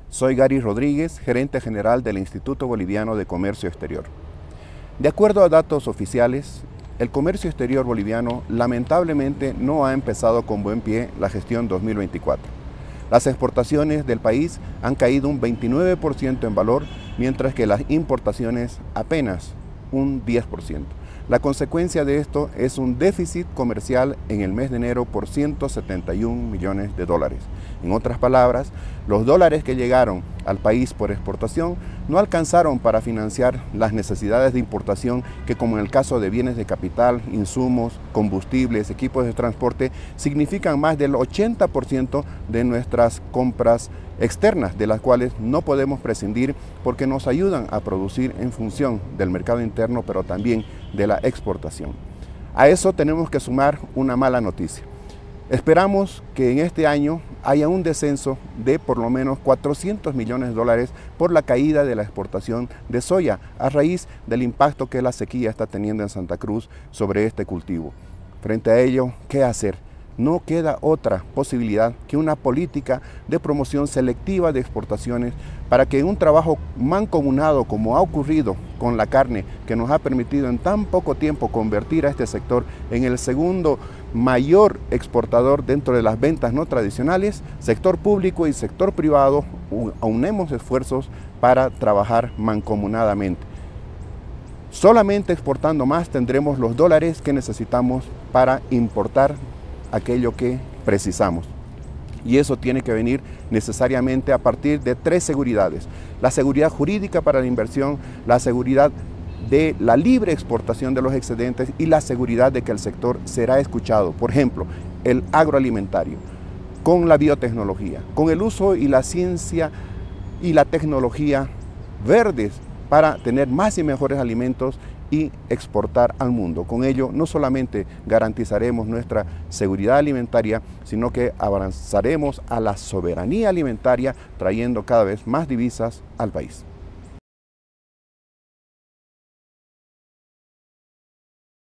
Soy Gary Rodríguez, gerente general del Instituto Boliviano de Comercio Exterior. De acuerdo a datos oficiales, el comercio exterior boliviano lamentablemente no ha empezado con buen pie la gestión 2024. Las exportaciones del país han caído un 29% en valor, mientras que las importaciones apenas un 10%. La consecuencia de esto es un déficit comercial en el mes de enero por 171 millones de dólares. En otras palabras, los dólares que llegaron al país por exportación no alcanzaron para financiar las necesidades de importación que, como en el caso de bienes de capital, insumos, combustibles, equipos de transporte, significan más del 80% de nuestras compras externas, de las cuales no podemos prescindir porque nos ayudan a producir en función del mercado interno, pero también de la exportación. A eso tenemos que sumar una mala noticia. Esperamos que en este año haya un descenso de por lo menos 400 millones de dólares por la caída de la exportación de soya a raíz del impacto que la sequía está teniendo en Santa Cruz sobre este cultivo. Frente a ello, ¿qué hacer? No queda otra posibilidad que una política de promoción selectiva de exportaciones para que un trabajo mancomunado, como ha ocurrido con la carne, que nos ha permitido en tan poco tiempo convertir a este sector en el segundo mayor exportador dentro de las ventas no tradicionales, sector público y sector privado, unemos esfuerzos para trabajar mancomunadamente. Solamente exportando más tendremos los dólares que necesitamos para importar aquello que precisamos. Y eso tiene que venir necesariamente a partir de tres seguridades: la seguridad jurídica para la inversión, la seguridad de la libre exportación de los excedentes y la seguridad de que el sector será escuchado. Por ejemplo, el agroalimentario, con la biotecnología, con el uso y la ciencia y la tecnología verdes para tener más y mejores alimentos y exportar al mundo. Con ello no solamente garantizaremos nuestra seguridad alimentaria, sino que avanzaremos a la soberanía alimentaria, trayendo cada vez más divisas al país.